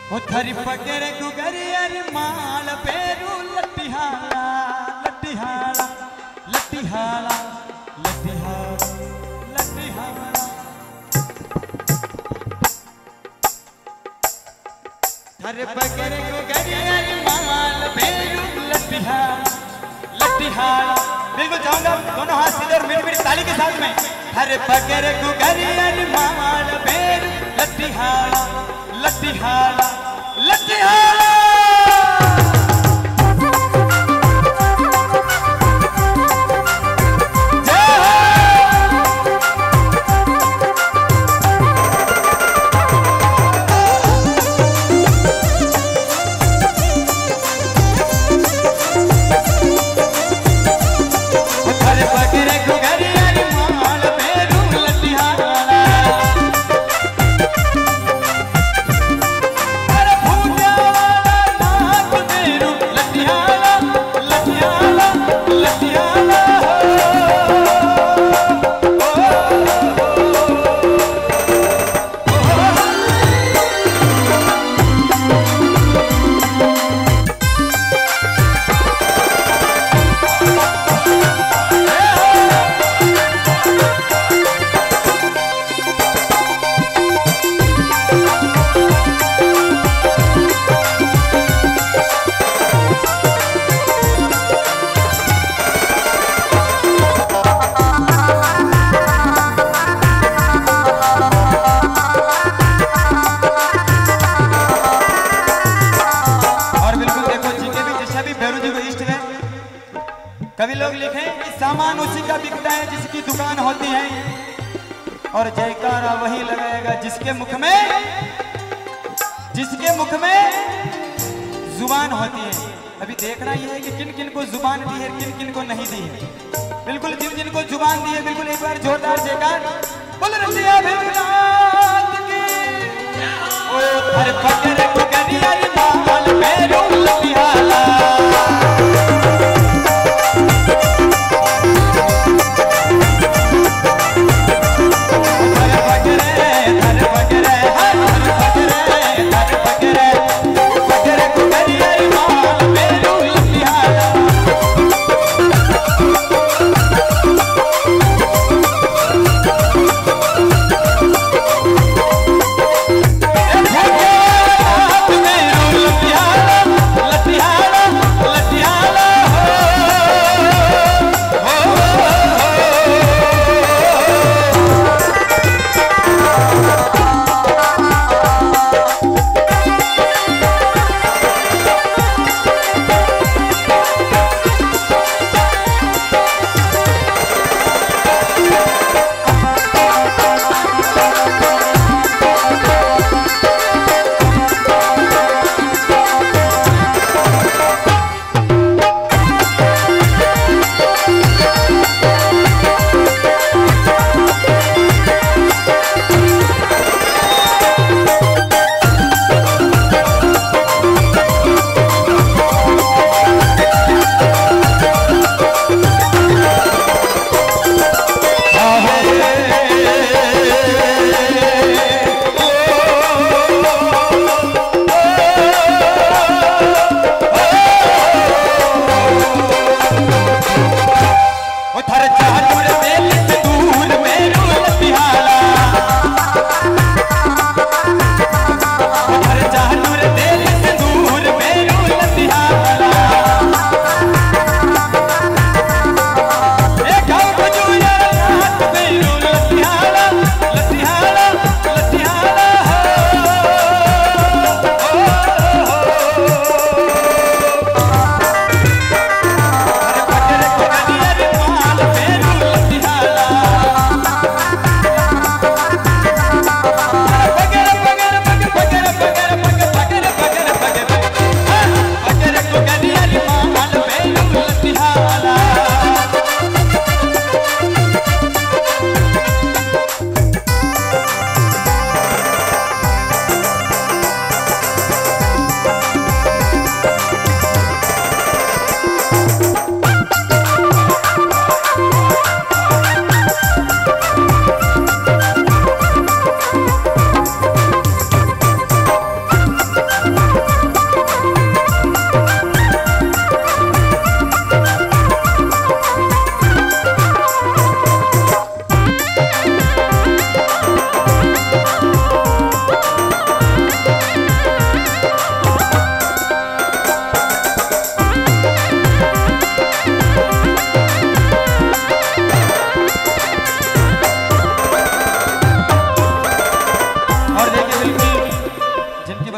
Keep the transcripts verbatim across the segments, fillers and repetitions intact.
उथरी पकड़े गुगरियर माल पेरू लट्टिहाला लट्टिहाला लट्टिहाला लट्टिहाला लट्टिहाला उथरी पकड़े गुगरियर माल पेरू लट्टिहाला लट्टिहाला। बिल्कुल चाहूंगा दोनों हाथ सीधे और मीठी मीठी ताली के साथ में। हर पकड़े गुगरियर माल पेरू लट्टिहाला लट्टिहाला लट्टिहाला। कभी लोग लिखें कि सामान उसी का बिकता है जिसकी दुकान होती है, और जयकारा वही लगाएगा जिसके मुख में जिसके मुख में जुबान होती है। अभी देखना यह है कि किन किन को जुबान दी है, किन किन को नहीं दी है। बिल्कुल जिन जिन को जुबान दी है, बिल्कुल एक बार जोरदार जयकार बोल रसिया भीमनाथ की। ओ हर पकड़ गुगरिया माल पेरू लट्टिहाला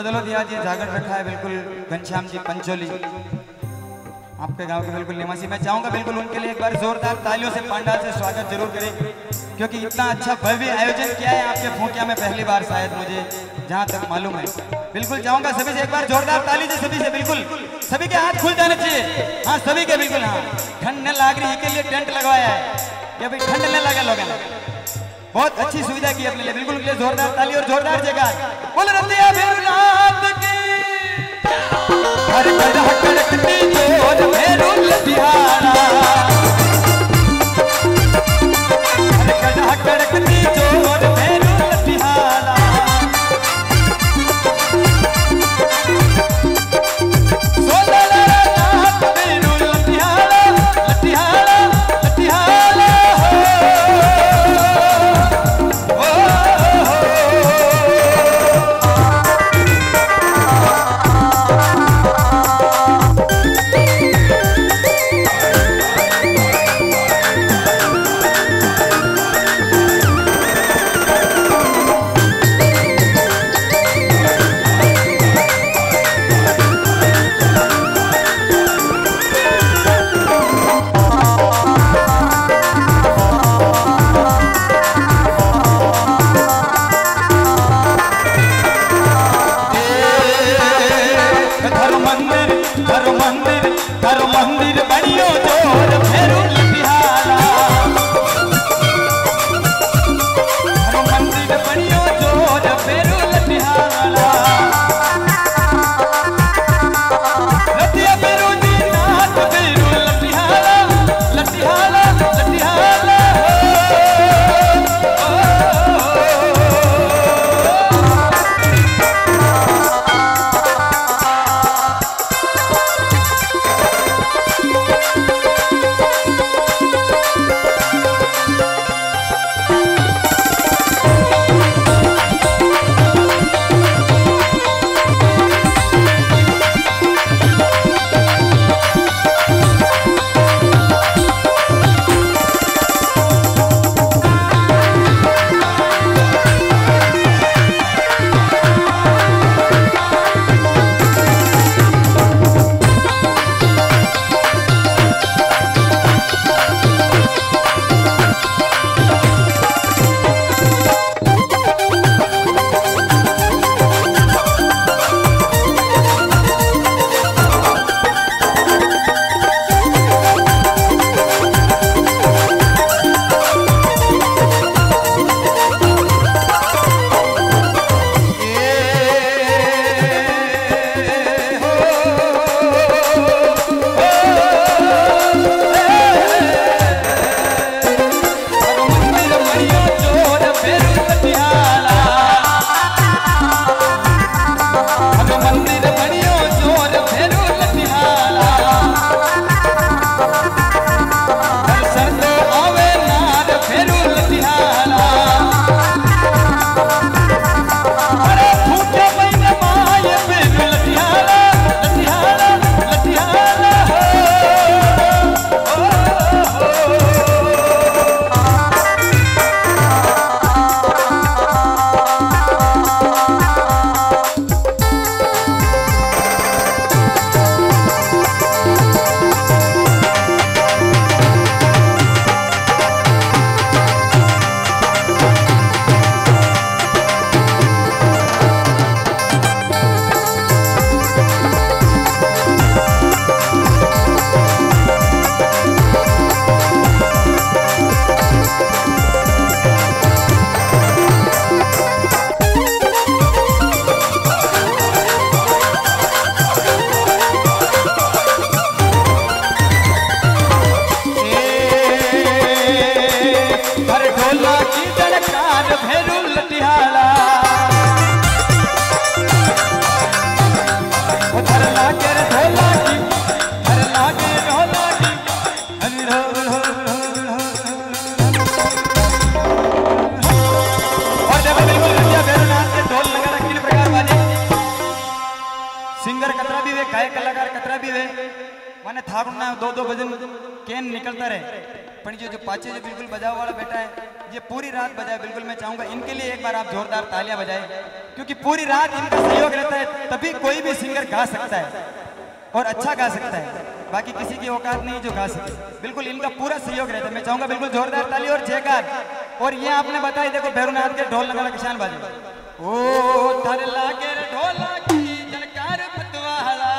बदलो दिया जी जागरण रखा है बिल्कुल घनश्याम जी पंचोली आपके गांव के बिल्कुल निवासी। मैं चाहूंगा बिल्कुल उनके लिए एक बार जोरदार तालियों से पंडाल से स्वागत जरूर करें, क्योंकि इतना अच्छा भव्य आयोजन किया है आपके फोकिया में पहली बार शायद मुझे जहां तक मालूम है। बिल्कुल चाहूंगा सभी से एक बार जोरदार ताली से सभी से बिल्कुल सभी के हाथ खुल जाने चाहिए। हाँ सभी के बिल्कुल। हाँ ठंड न लाग रही के लिए टेंट लगवाया है कि भाई ठंड न लगे लोगों ने, बहुत अच्छी सुविधा की अपने लिए। बिल्कुल उनके लिए जोरदार ताली और जोरदार जयकार। बोल रतिया भैरवनाथ की हर गजह कड़कती जोर भैरव लतिहारा, हर गजह कड़कती जोर भैरव लतिहारा, सोला नाथ भैरव लतिहारा लतिहारा लतिहारा हो गायक कलाकार कतरा भी वे माने थारू ना दो दो भजन केन निकलता रहे पर ये जो पाचे जो बिल्कुल बजाव वाला बेटा है ये पूरी रात बजाए। बिल्कुल मैं चाहूंगा इनके लिए एक बार आप जोरदार तालियां बजाएं, क्योंकि पूरी रात इनका सहयोग रहता है तभी कोई भी सिंगर गा सकता है और अच्छा गा सकता है। बाकी किसी की औकात नहीं जो गा सके, बिल्कुल इनका पूरा सहयोग रहता है। मैं चाहूंगा बिल्कुल जोरदार ताली और जयकार। और ये आपने बताया देखो भैरवनाथ के ढोल लगाना किसान बाजे ओ थर लागे ढोला की जनकार मतवाला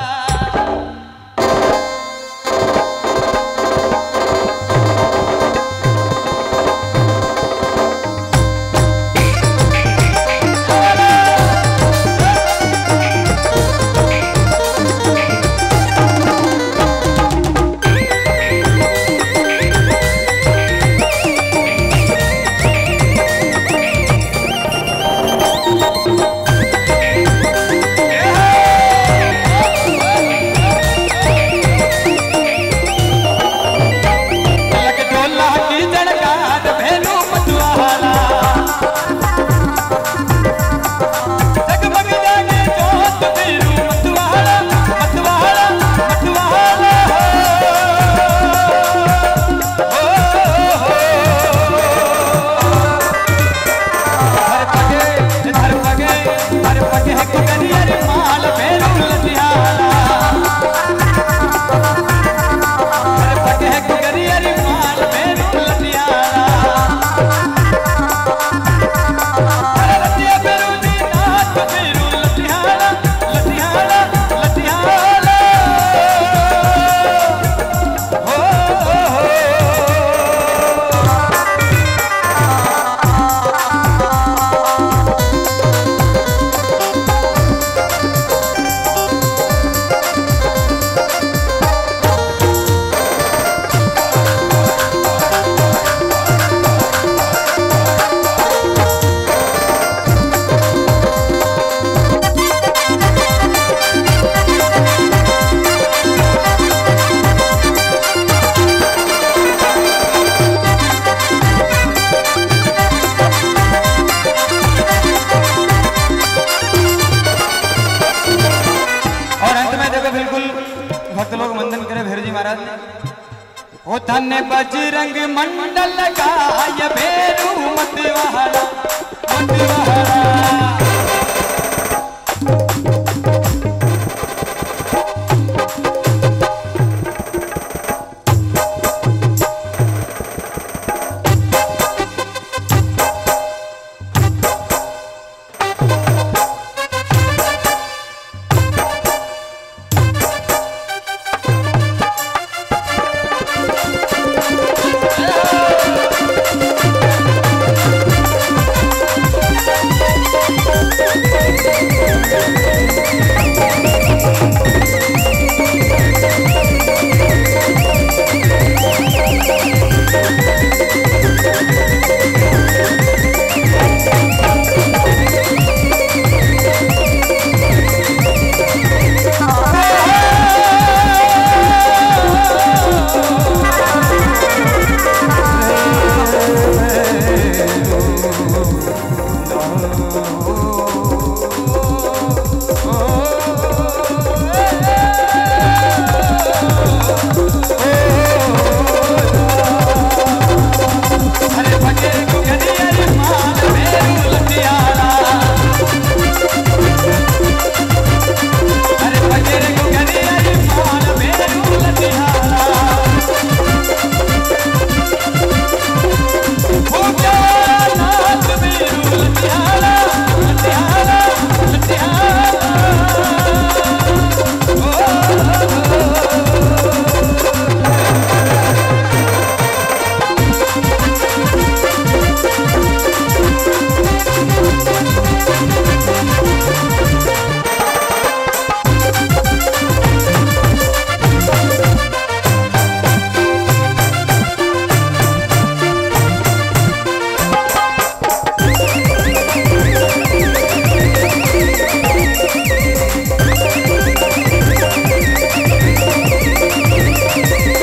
धन्य बजरंग मंडल गाय भेरू मतवाला मतवाला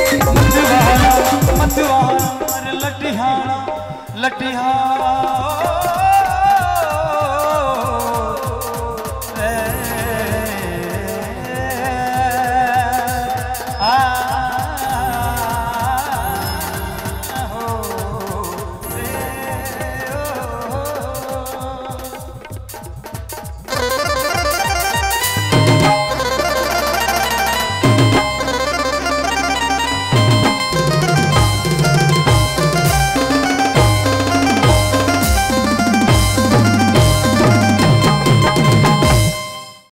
लटिहाना लटिहाना